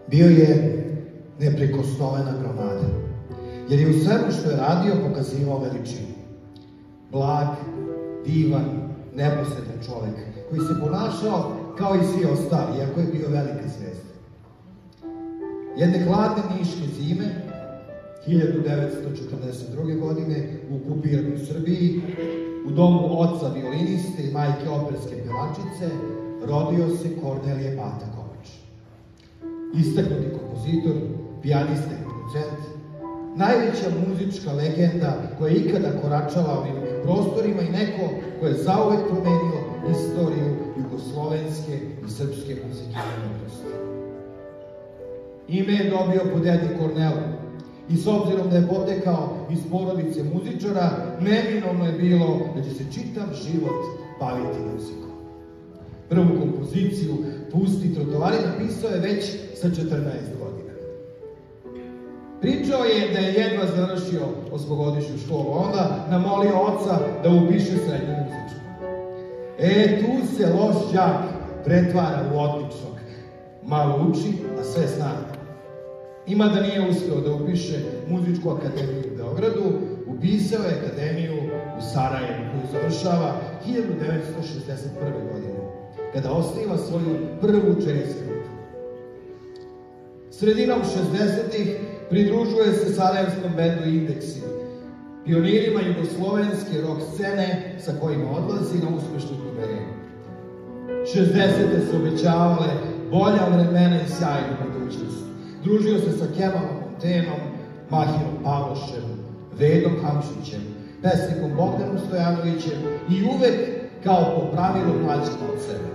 Bio je neprikosnovena gromada, jer je u svemu što je radio pokazivao veličinu. Blag, divan, neposredan čovek, koji se ponašao kao i svi ostali, iako je bio velika zvezda. Jedne hladne niške zime, 1942. godine, u okupiranoj Srbiji, u domu oca violiniste i majke operske pevačice, rodio se Kornelije Bata Kovač. Istaknuti kompozitor, pijanista i producent, najveća muzička legenda koja je ikada koračala ovim prostorima i neko ko je zauvek promenio istoriju jugoslovenske i srpske muzike i umetnosti. Ime je dobio po dedi Kornelu i s obzirom da je potekao iz porodice muzičara, neminovno je bilo da će se čitav život baviti muzikom. Prvu kompoziciju Pusti trotoari napisao je već sa 14 godina. Pričao je da je jedva završio osmogodišnju školu, onda namolio oca da upiše srednju muzičku. Tu se loš đak pretvara u odličnog. Malo uči, a sve zna. Ima da nije uspeo da upiše muzičku akademiju u Beogradu, upisao je akademiju u Sarajevu, koju završava 1961. godine, kada osniva svoju prvu jazz grupu. Sredinom 60-ih pridružuje se sarajevskom bendu Indeksi, pionirima jugoslovenske rock scene sa kojima odlazi na uspešnu turneju. 60-te su obećavale bolja vremena i sjajnu budućnost. Družio se sa Kemalom Montenom, Mahirom Pavošem, Vedom Hamšićem, pesnikom Bogdanom Stojanovićem i uvek kao po pravilu mlađim od sebe.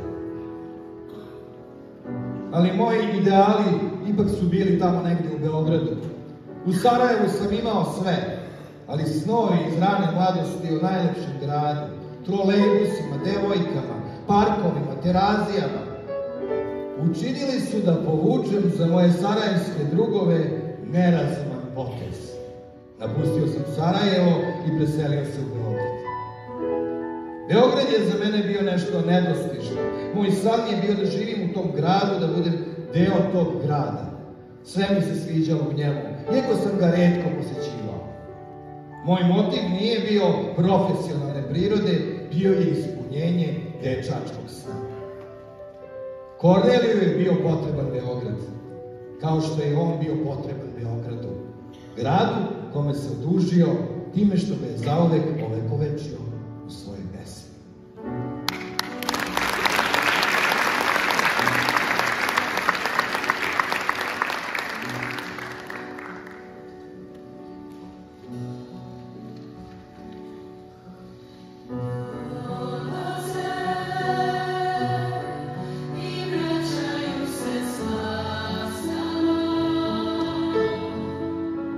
Ali moji ideali ipak su bili tamo negde u Beogradu. U Sarajevu sam imao sve, ali snovi iz rane mladosti o najlepšem gradu, trolejbusima, devojkama, parkovima, terazijama, učinili su da povučem za moje sarajevske drugove nerazuman potez. Napustio sam Sarajevo i preselio se u Beograd. Beograd je za mene bio nešto nedostižno. Moj san je bio da živim u tom gradu, da budem deo tog grada. Sve mi se sviđalo u njemu, iako sam ga retko posećivao. Moj motiv nije bio profesionalne prirode, bio je ispunjenje dečačkog sna. Korneliju je bio potreban Beograd, kao što je on bio potreban Beogradu, gradu kome se odužio time što ga je zauvek ovekovečio u svojoj pesmi.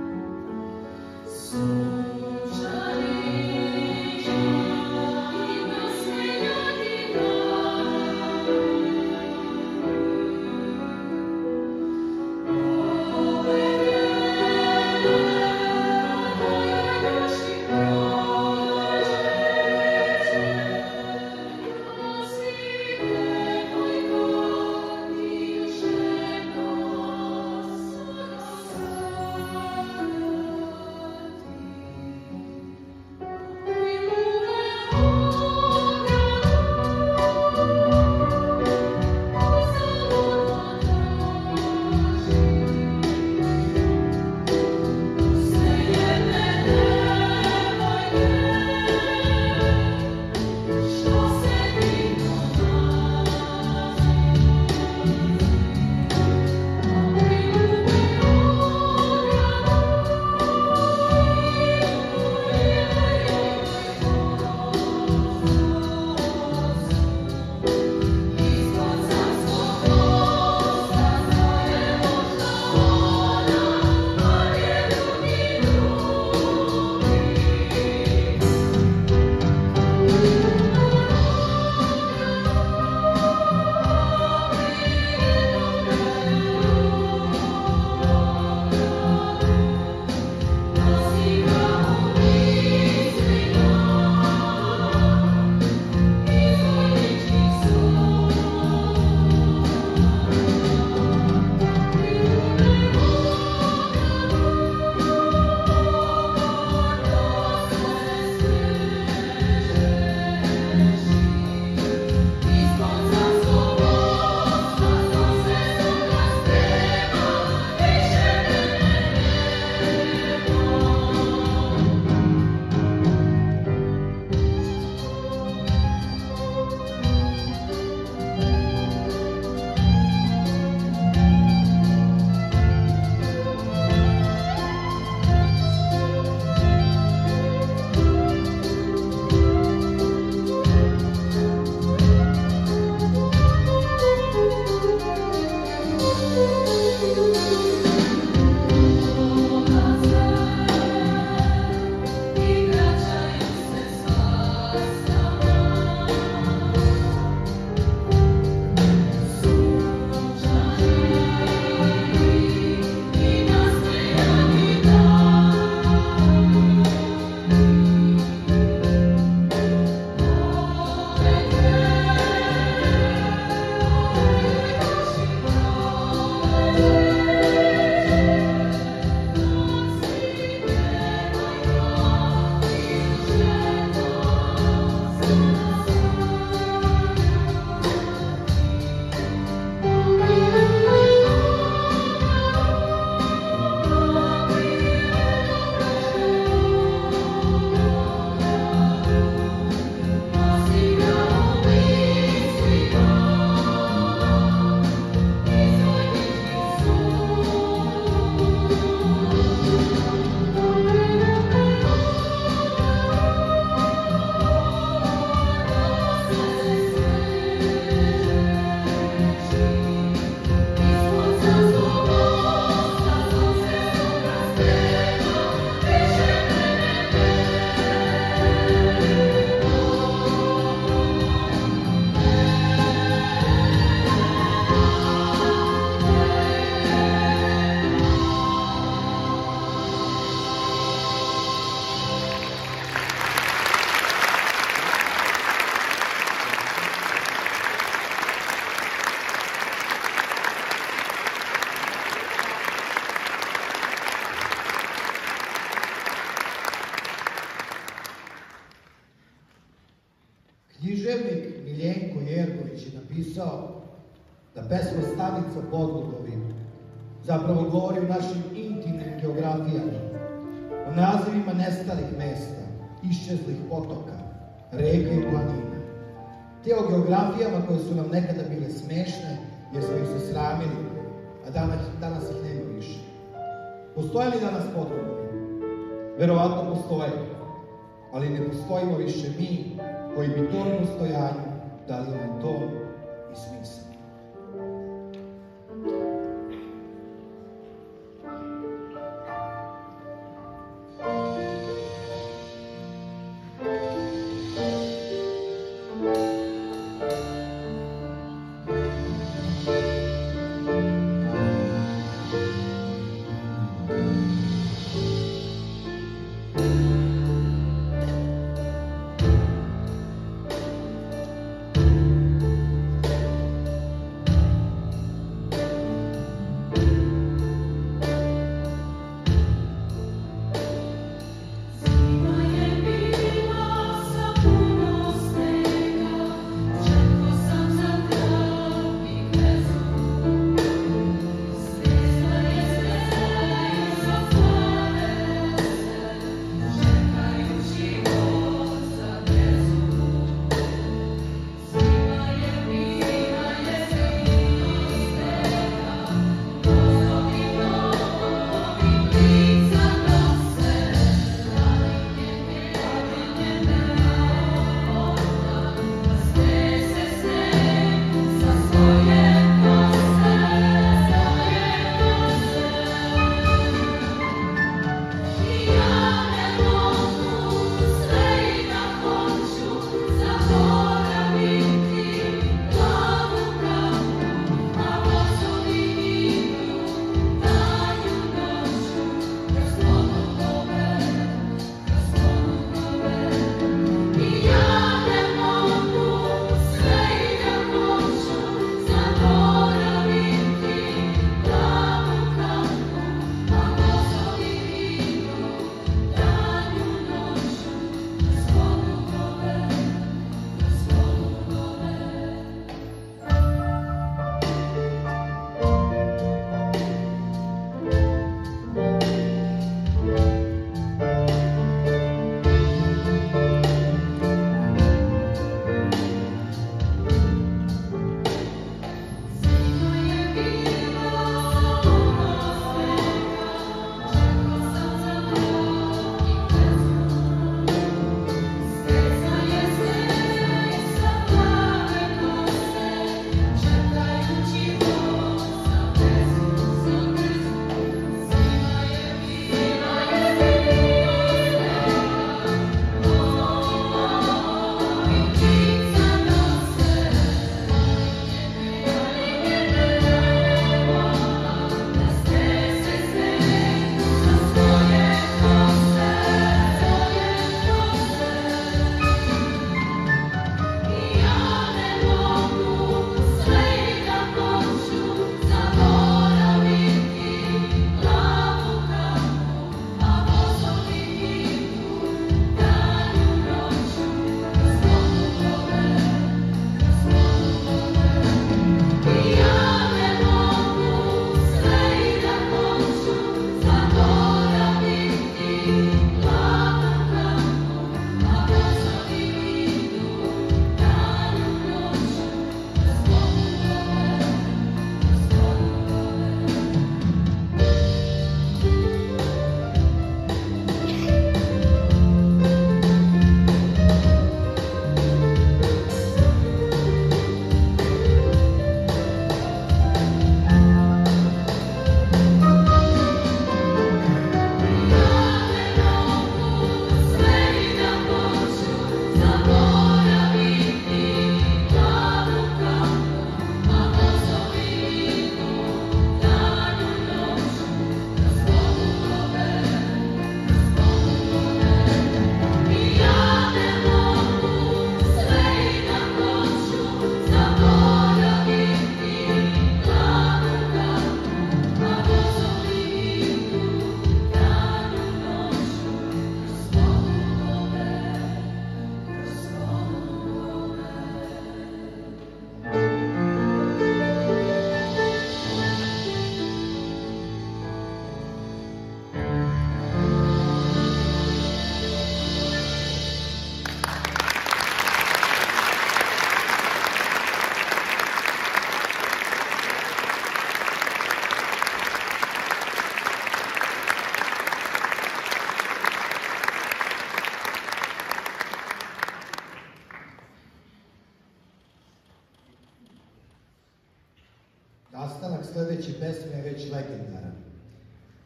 Sunshine. pesma Stanica Podlugovi zapravo govori o našim intimnim geografijama, o nazivima nestalih mesta, iščezlih potoka, reka i planina, te o geografijama koje su nam nekada bile smešne, jer smo ih se sramili, a danas ih nema više. Postoje li danas Podlugovi? Verovatno postoje, ali ne postojimo više mi koji bi tom postojanju dali nam ton i smisao.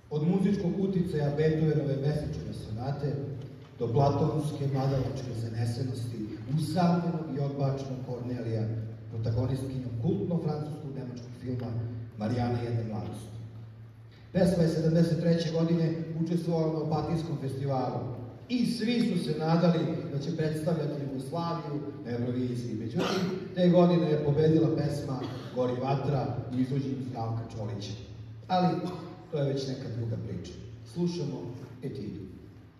Od muzičkog uticaja Beethovenove mesečeve sonate do platonske mladalačke zanesenosti usamljenog i odbačenog Kornelija, protagonistkinjom kultnog francuskog nemačkog filma Marijana jedne mladosti. Pesma je 73. godine učestvovala na Opatijskom festivalu i svi su se nadali da će predstavljati Jugoslaviju na Euroviziji. Međutim, te godine je pobedila pesma Gori vatra u izvođenju Zdravka Čolića. Ali to je već neka druga priča. Slušamo Etidu.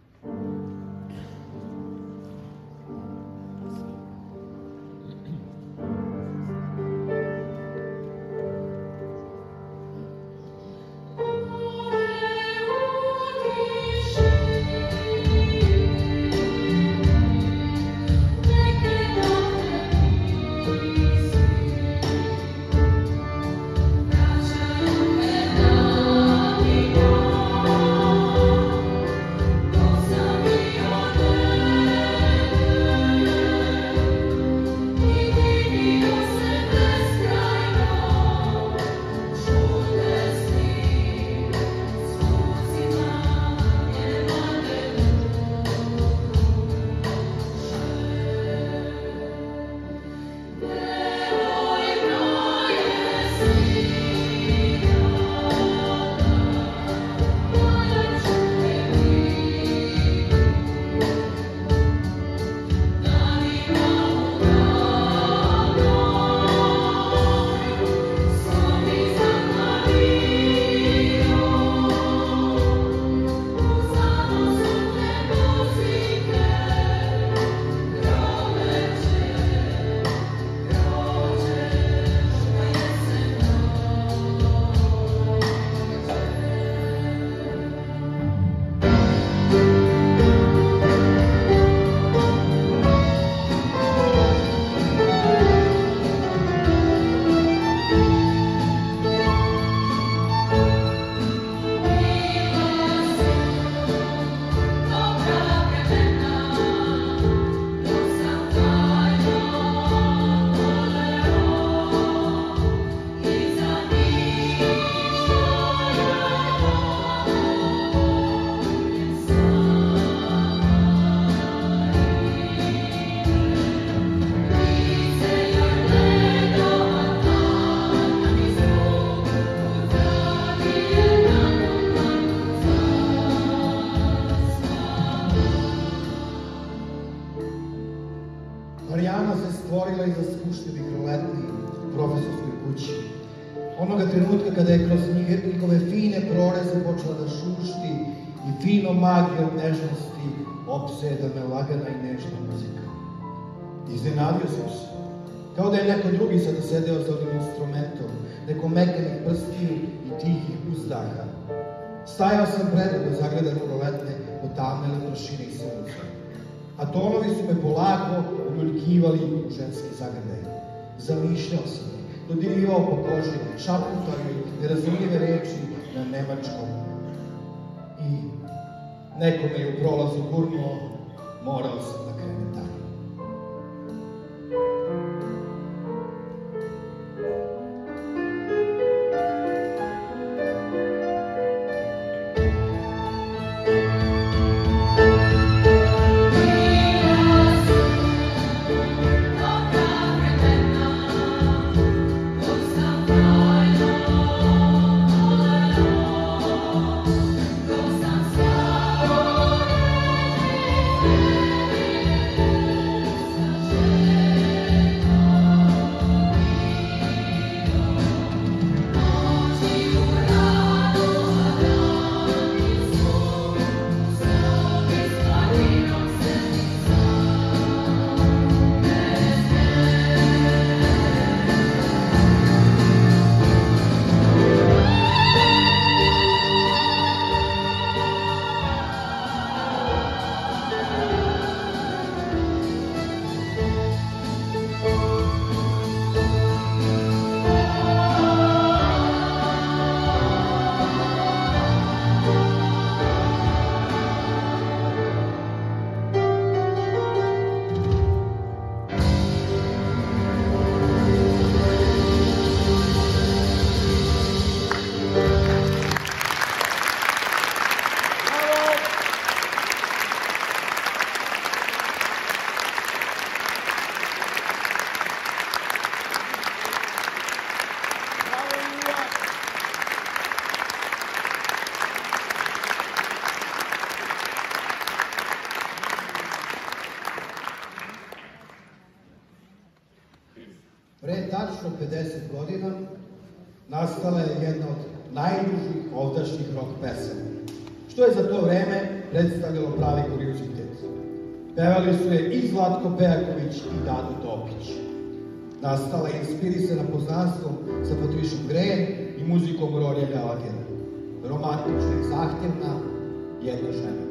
Marijana se stvorila iza skušteni proletni u profesorskoj kući. Onoga trenutka kada je kroz njihove fine proreze počela da šušti i fino magijom nežnosti opseda me lagana i nežna muzika. Iznenadio sam se, kao da je neko drugi sada sedeo za ovim instrumentom, neko mekanih prstiju i tihih uzdaha. Stajao sam predo da zagledam proletne potamnele prašine i sunca, a tonovi su me polako uljuljkivali u ženski zagrljaj. Zamišljao sam je, dodirivao po koži, šaputao joj nerazumljive reči na nemačkom. I neko me je u prolazu gurnuo, morao sam da krenem dalje. tačno 50 godina nastala je jedna od najdužih ovdašnjih rock pesama, što je za to vreme predstavljalo pravi kuriozitet. Pevali su je i Zlatko Pejaković i Dado Topić. Nastala je inspirisana poznanstvom sa Patrišom Green i muzikom Rorija Galagera. Romantična i zahtevna, jedna žena.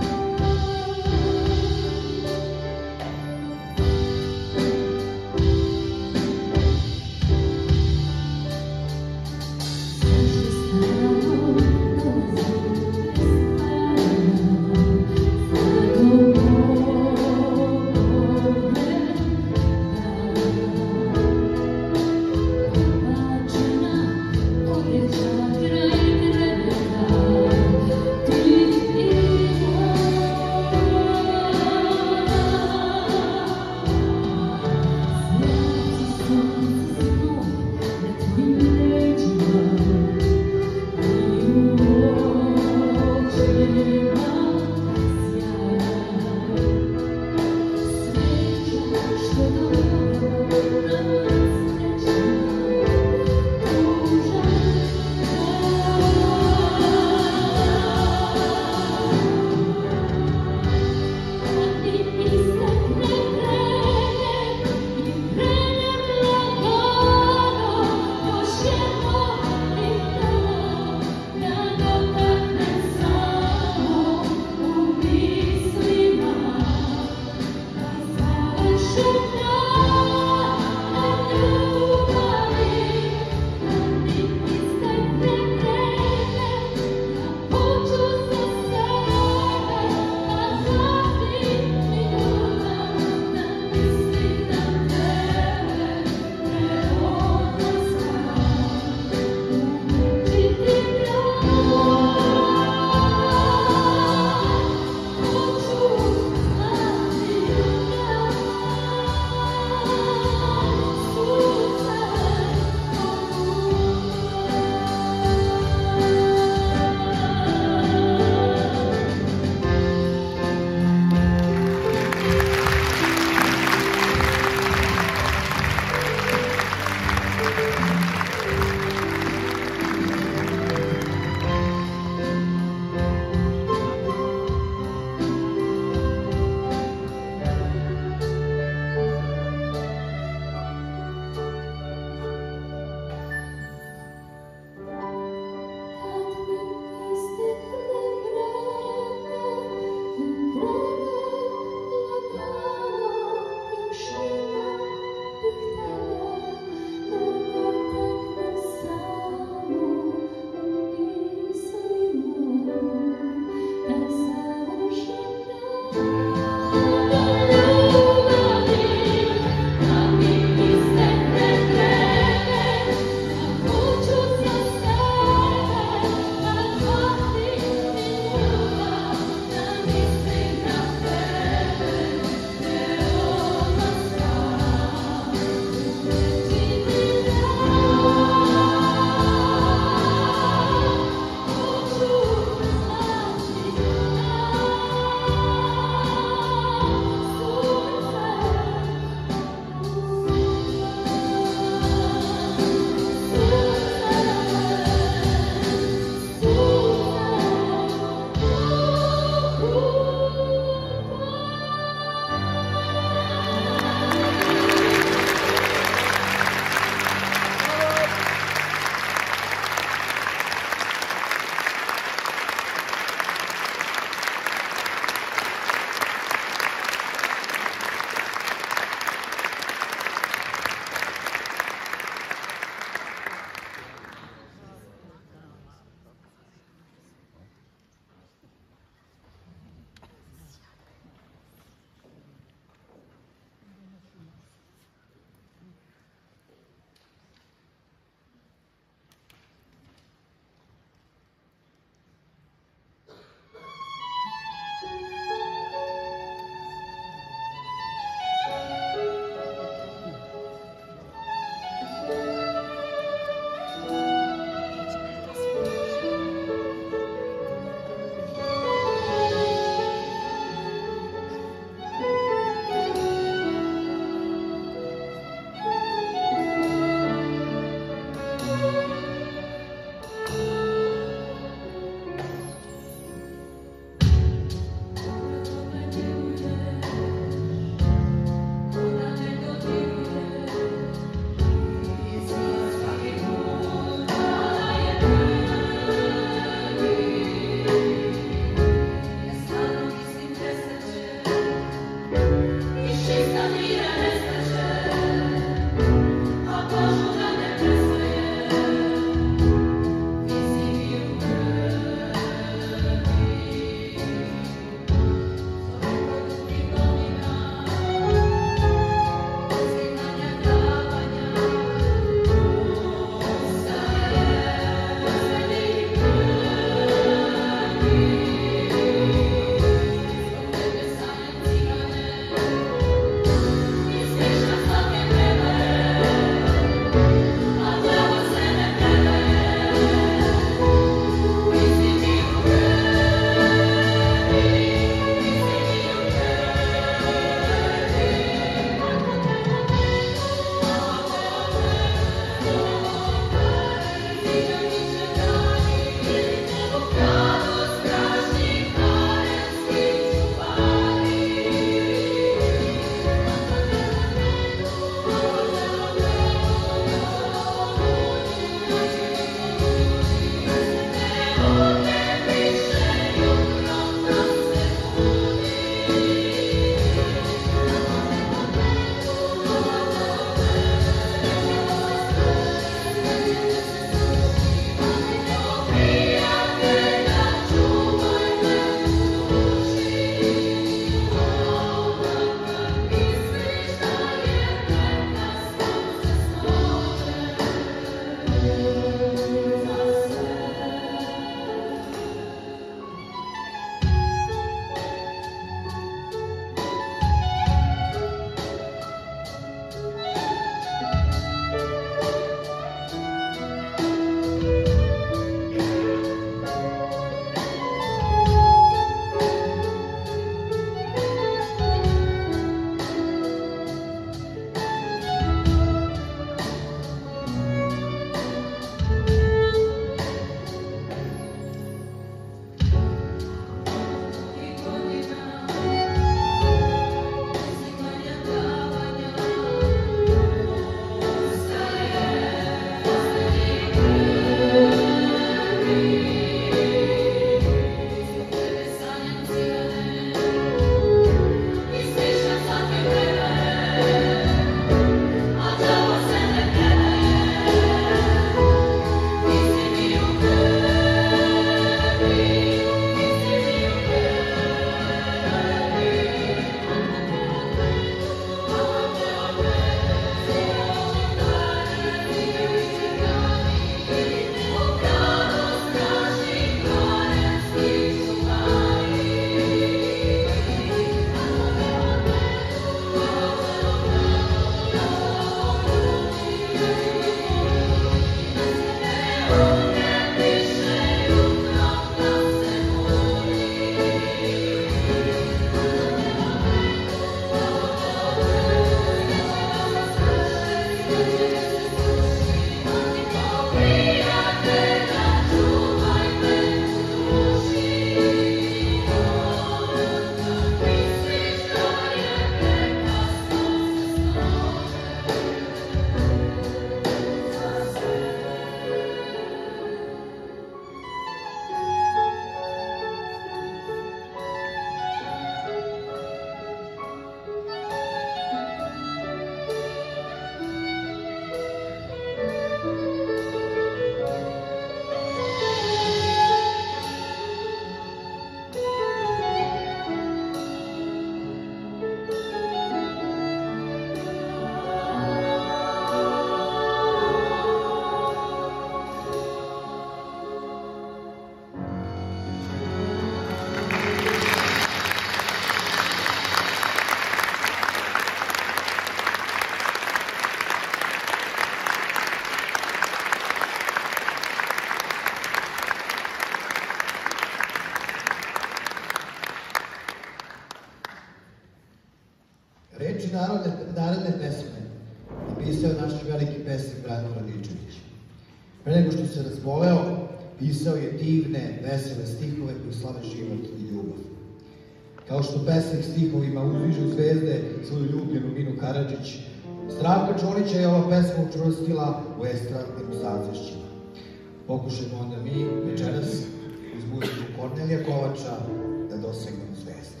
reči narodne pesme napisao je naš veliki pesnik Branko Radičević. Pre nego što se razboleo, pisao je divne, vesele stihove koji slave život i ljubav. Kao što pesnik stihovima uzdižu zvezde svoju ljubljenu Minu Karadžić, Zdravka Čolića je ova pesma učvrstila u estradnim sazvešćima. Pokušajmo onda mi večeras uz muziku Kornelija Kovača da dosegnemo zvezde.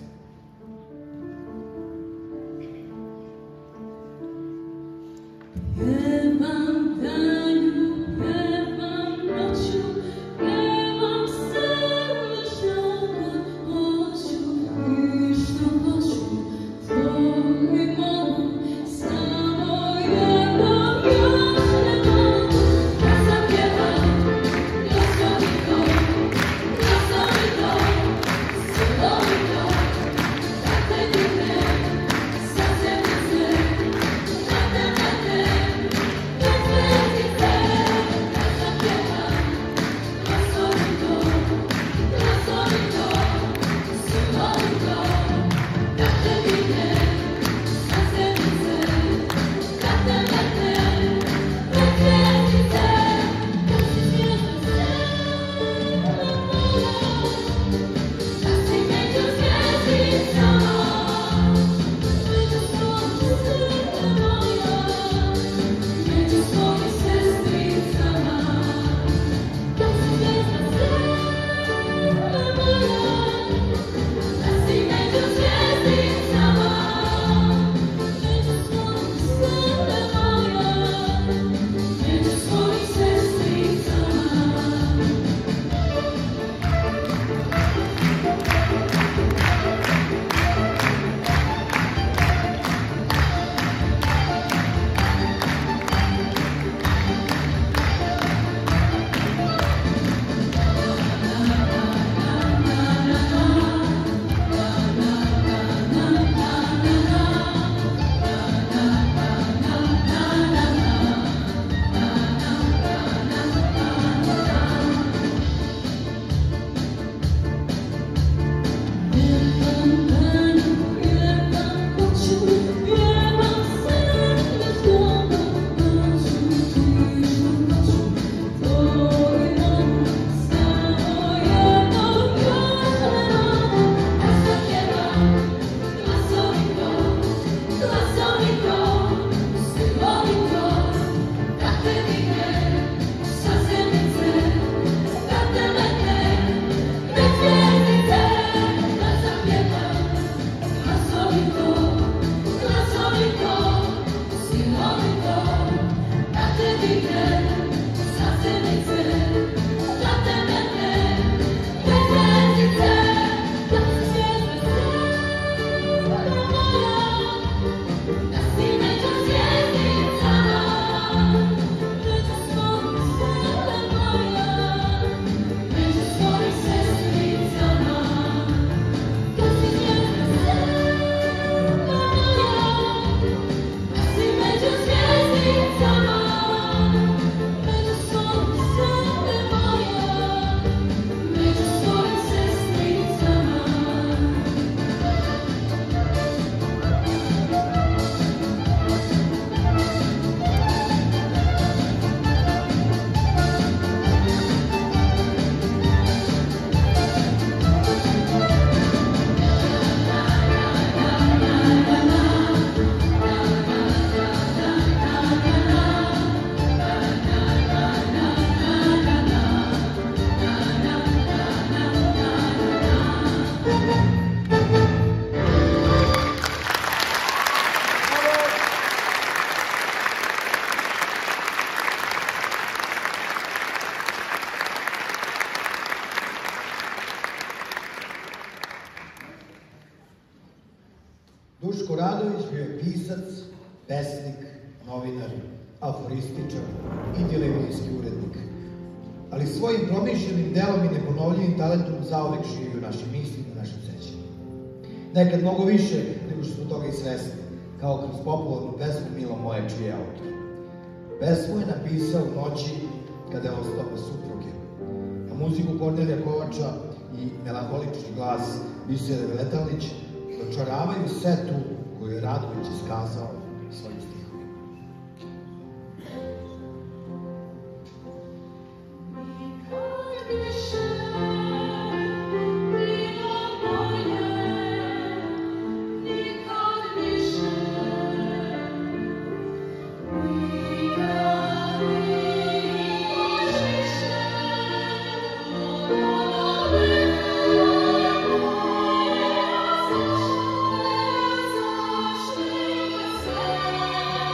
Pjevam danju, pjevam noću, pjevam sebe što god hoću i što hoću, tvoj mogu, samo jednom još ne mogu. Ja sam pjevam, glasovito, glasovito, silovito, da te dignem, sa zemljice, da te metnem. Duško Radović bio je pisac, pesnik, novinar, aforističar i televizijski urednik. Ali svojim promišljenim delom i neponovljivim talentom zauvek živi u našim mislima i našem sećanju. Nekad mnogo više nego što smo toga i svesni, kao kroz popularnu pesmu Milo moje, čiji je autor. Pesmu je napisao u noći kada je ostao bez supruge. A muziku Kornelija Kovača i melankolični glas Bisere Veletalnić dočaravaju setu koju je Radović iskazao svojim stihovima. Thank you.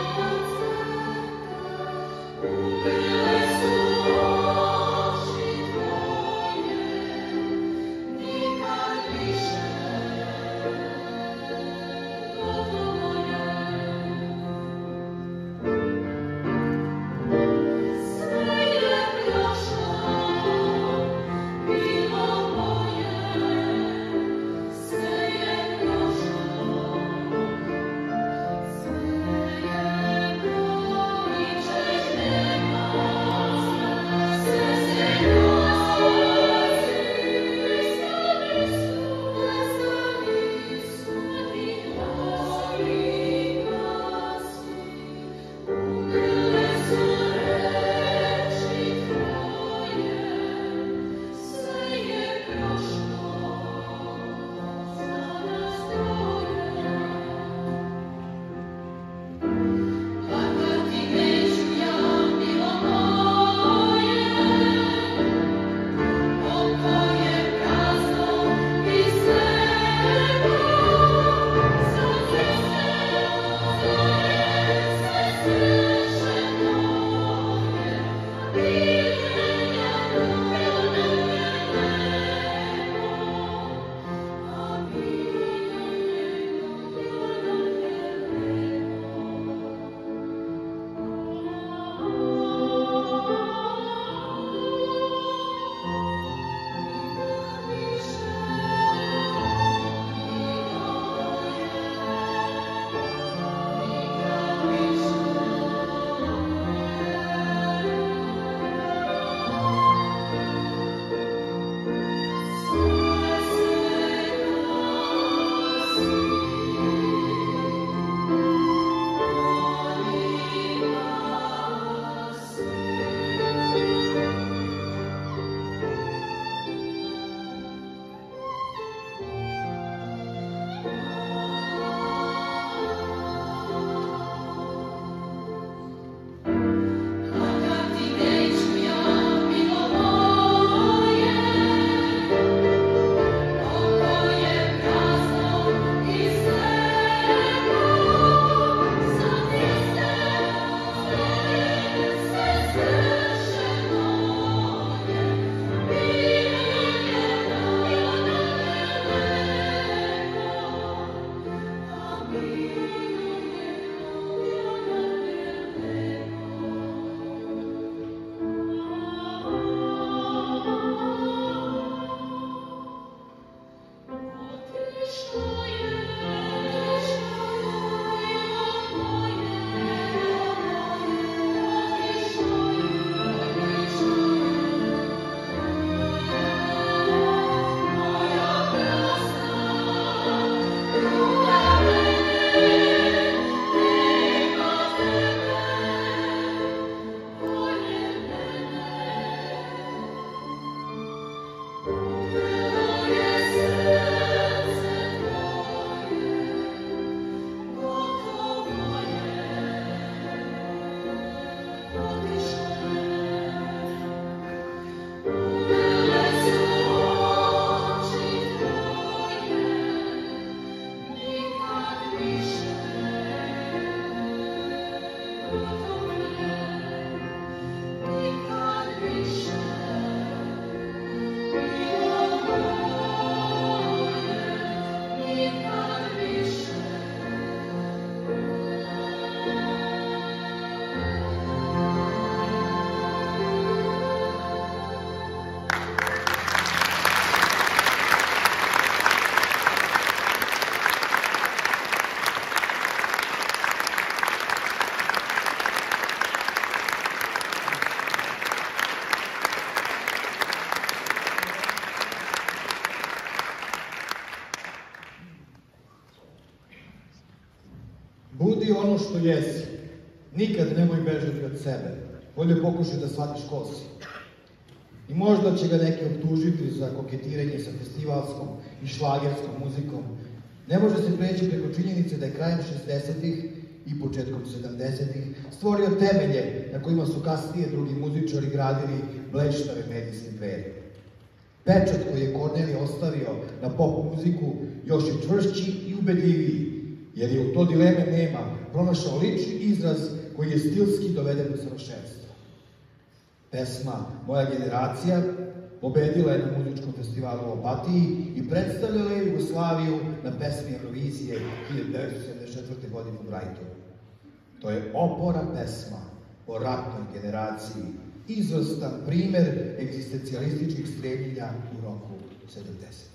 Budi ono što jesi. Nikad nemoj bežati od sebe. Bolje pokušaj da shvatiš ko si. I možda će ga neki optužiti za koketiranje sa festivalskom i šlagerskom muzikom. Ne može se preći preko činjenice da je krajem 60-ih i početkom 70-ih stvorio temelje na kojima su kasnije drugi muzičari gradili bleštave medijske impere. Pečat koji je Corneli ostavio na pop muziku još je čvršći i ubedljiviji, jer je u to dileme nema pronašao lični izraz koji je stilski doveden do savršenstva. Pesma Moja generacija pobedila je na muzičkom festivalu u Opatiji i predstavljala je Jugoslaviju na pesmi Eurovizije 1974. godine u Brightonu. To je opora pesma o ratnoj generaciji, izvrstan primer egzistencijalističkih stremljenja u roku 70.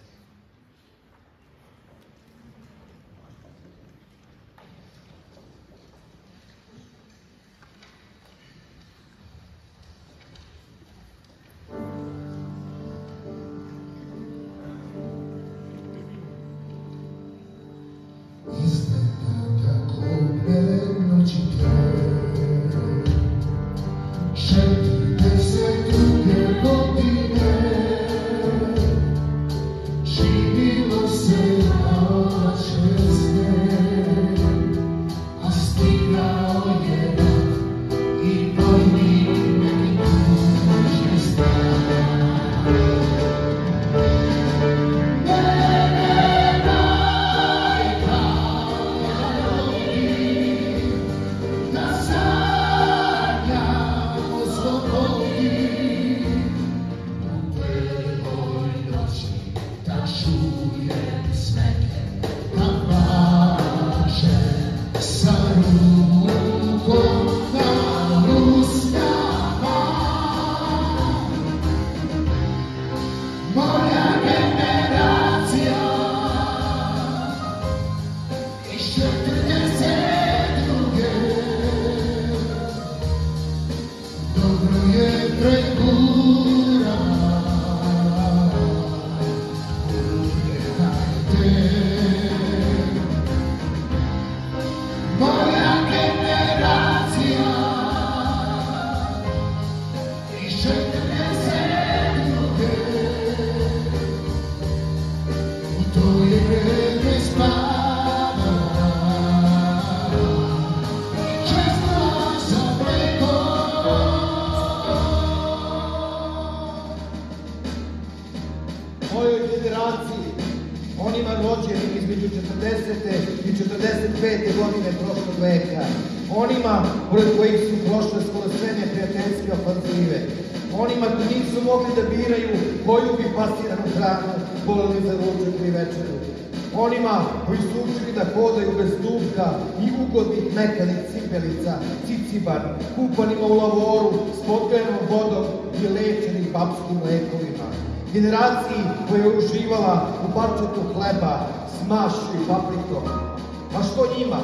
Onima koji su učili da hodaju bez duvka i ugodnih mekanih cipelica, ciciban, kupanima u lavoru s potrenom vodom i lečenim papskim lekovima. Generaciji koja je uživala u parčetu hleba s mašću i paprikom. A što njima?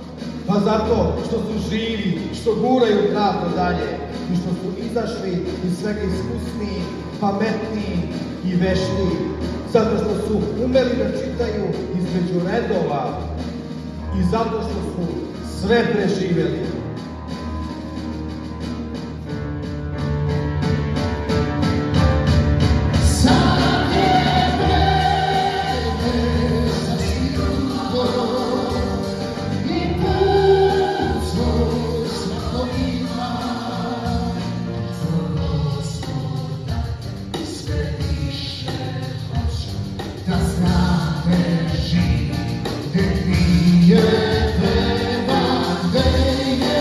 Pa zato što su živi, što guraju hrabro dalje i što su izašli iz svega iskusniji, pametniji i veštiji. Zato što su umeli da čitaju između redova i zato što su sve preživeli. Yeah.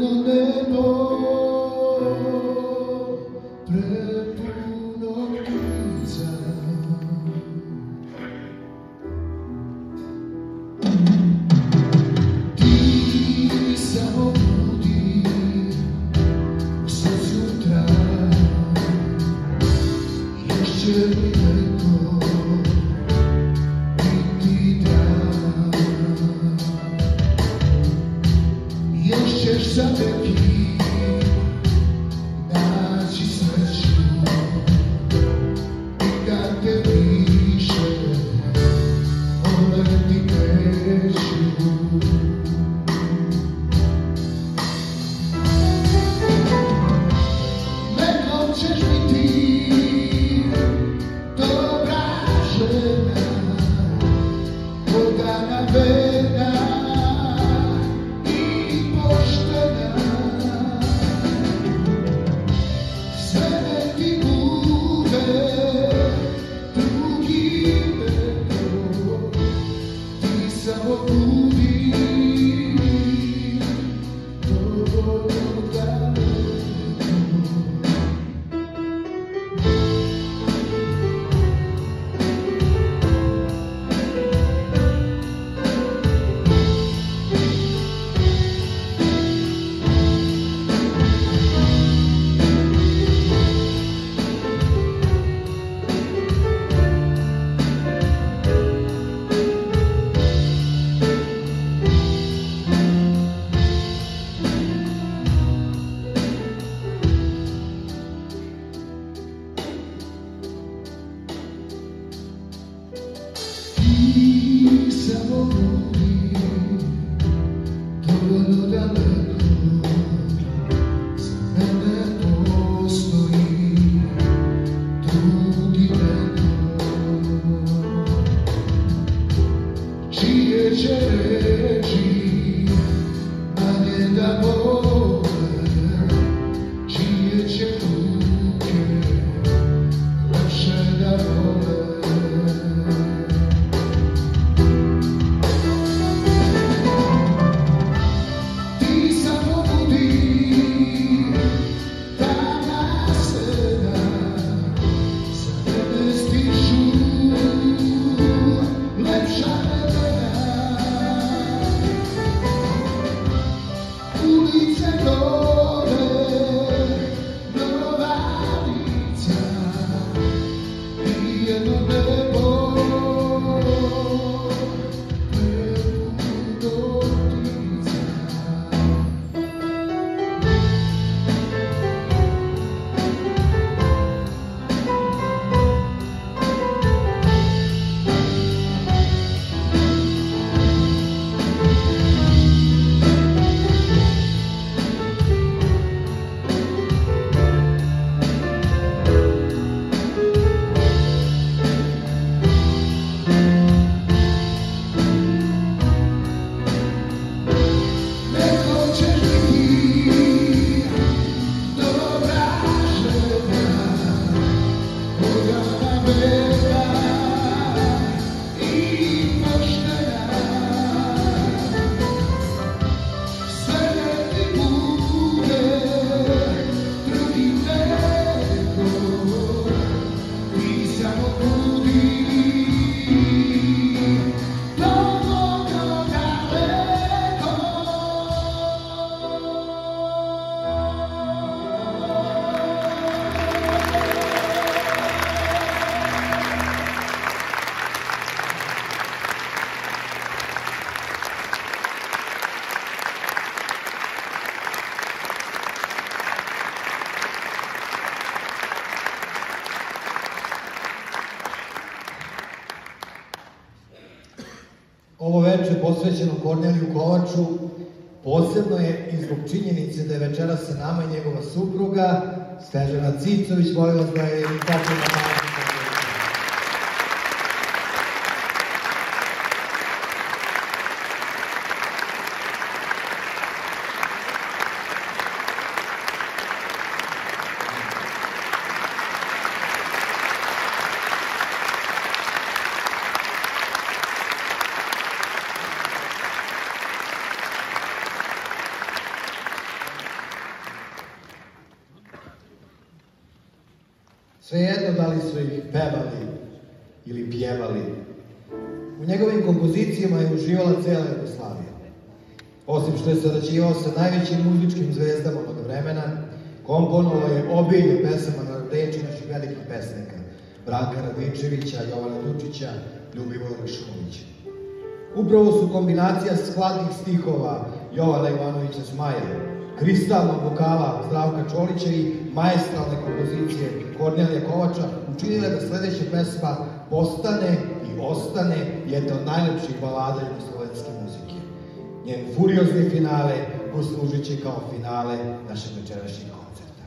Ovo večer posvećeno Korneliju Kovaču posebno je i zbog činjenice da je večera sa nama i njegova supruga Snežana Cicović. Molim vas da je i tako na malo. Svejedno da li su ih pevali ili pjevali. U njegovim kompozicijama je uživala cijela Jugoslavija. Osim što je sarađivao sa najvećim muzičkim zvezdama od vremena, komponovao je obilje pesama na reči naših velikih pesnika, Branka Radičevića, Jovana Dučića, Ljubivoja Šumića. Upravo su kombinacija skladnih stihova Jovana Ivanovića Zmaja, kristalnog vokala Zdravka Čolića i maestralne kompozicije Kornelija Kovača učinile da sledeća pesma postane i ostane jedna od najlepših balada jugoslovenske muzike. Njen furiozni finale poslužit će kao finale našeg večerašnjeg koncerta.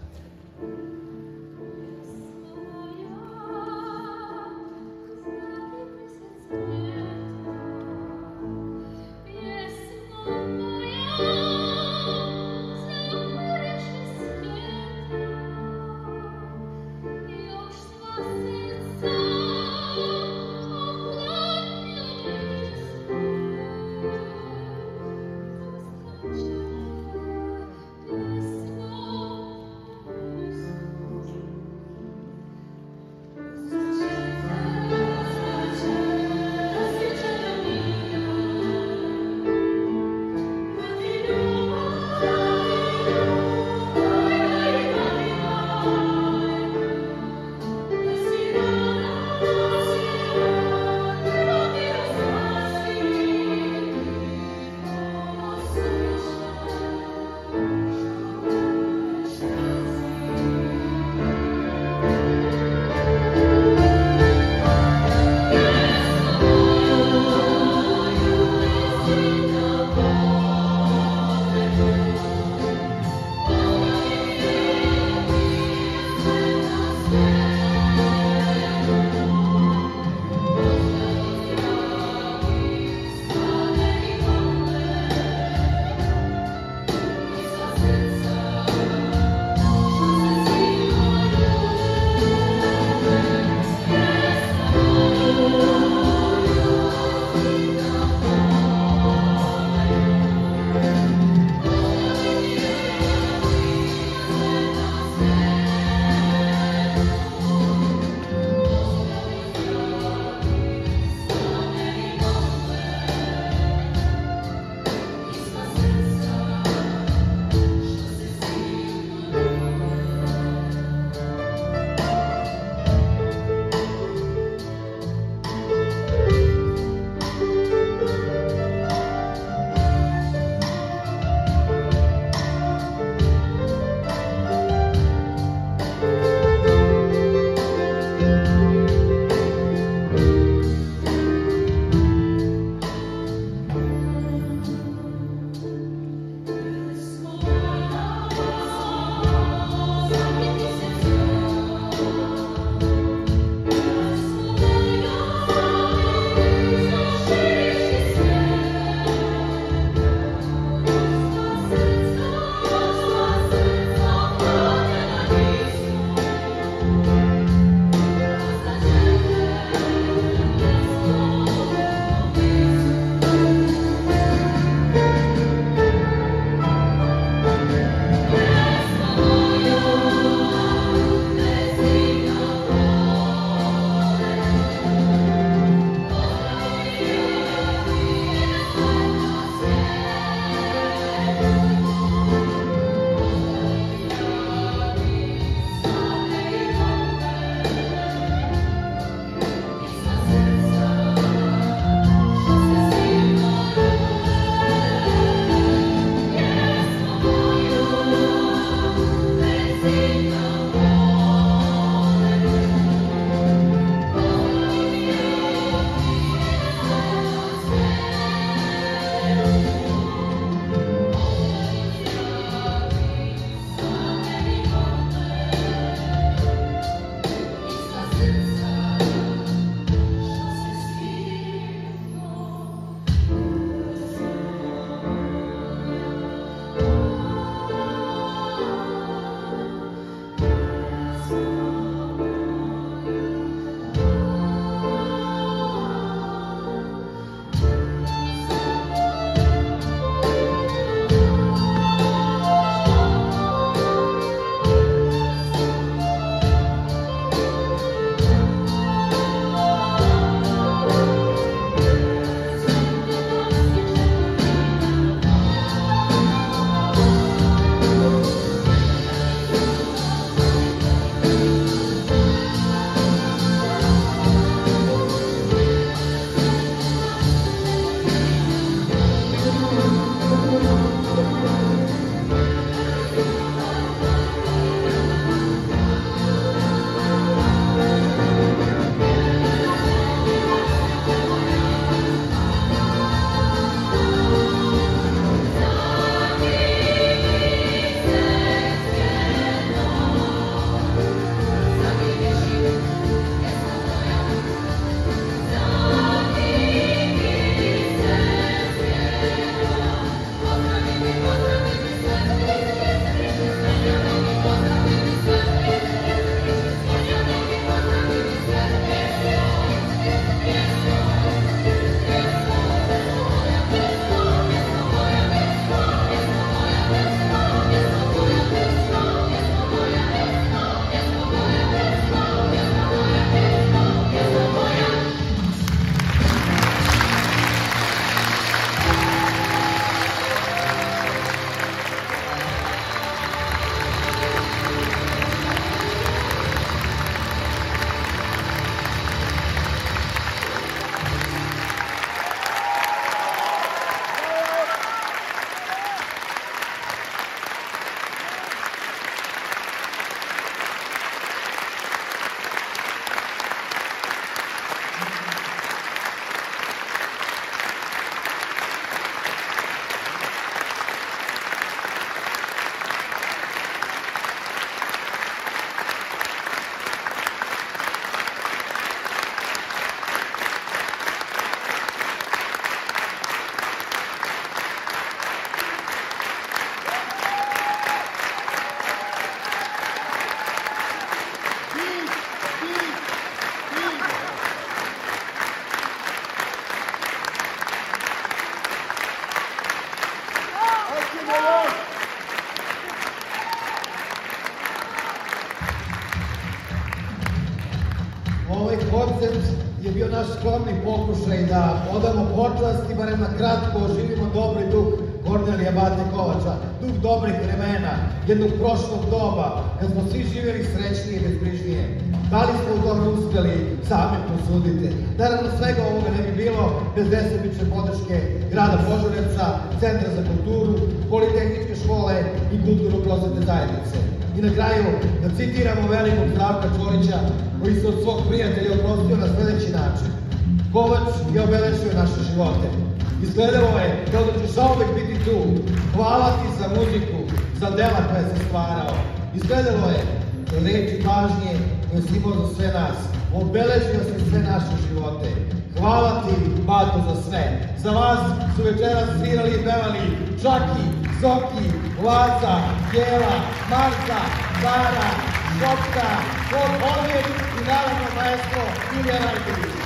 Ovaj koncert je bio naš skromni pokušaj da odamo počast i barem na kratko oživimo dobri duh Kornelija Bate Kovača, duh dobrih vremena, jednog prošlog doba, kad smo svi živjeli srećnije i bezbrižnije. Da li smo u tome uspjeli, sami prosudite. Naravno, svega ovoga ne bi bilo bez nesebične podrške grada Požarevca, Centra za kulturu, Politehničke škole i kulturno-prosvetne zajednice. I na kraju, da citiramo velikog Zdravka Čorića, koji se od svog prijatelja oprostio na sljedeći način. Kovač je obeležio naše živote. Izgledalo je kao da ćeš uvek biti tu. Hvala ti za muziku, za dela koje si stvarao. Izgledalo je reči pažnje koje si imao za sve nas. Obeležio si sve naše živote. Hvala ti, Bato, za sve. Za vas su večeras svirali i pevali Čaki, Zoki, Laza, Jela, Marza, Zara, Šopka, Kod Olvijek i naravno maestro Ilija Rajković.